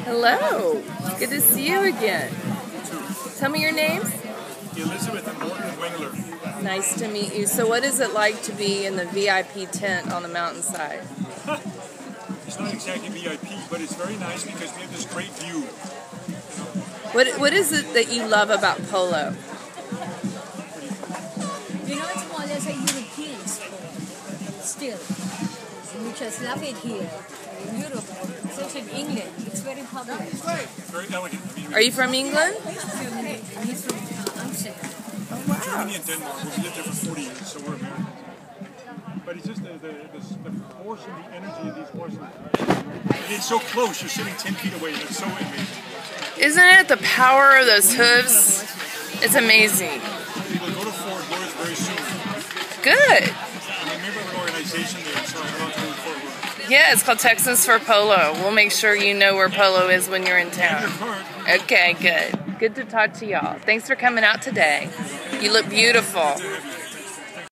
Hello. Good to see you again. Tell me your names. Elizabeth and Morton Wengler. Nice to meet you. So what is it like to be in the VIP tent on the mountainside? It's not exactly VIP, but it's very nice because we have this great view. What is it that you love about polo? You know, it's more or less a European sport still. We just love it here in Europe. It's also in England. It's very popular. Very elegant. Are you from England? He's from Amsterdam. Oh, wow. Germany and Denmark. We've lived there for 40 years, so we're Americans. But it's just the force and the energy of these horses. And it's so close. You're sitting 10 feet away, and it's so amazing. Isn't it the power of those hooves? It's amazing. We'll go to Fort Worth very soon. Good. I'm a member of an organization there, so I'm going to go to Fort Worth. Yeah, it's called Texans for Polo. We'll make sure you know where polo is when you're in town. Okay, good. Good to talk to y'all. Thanks for coming out today. You look beautiful.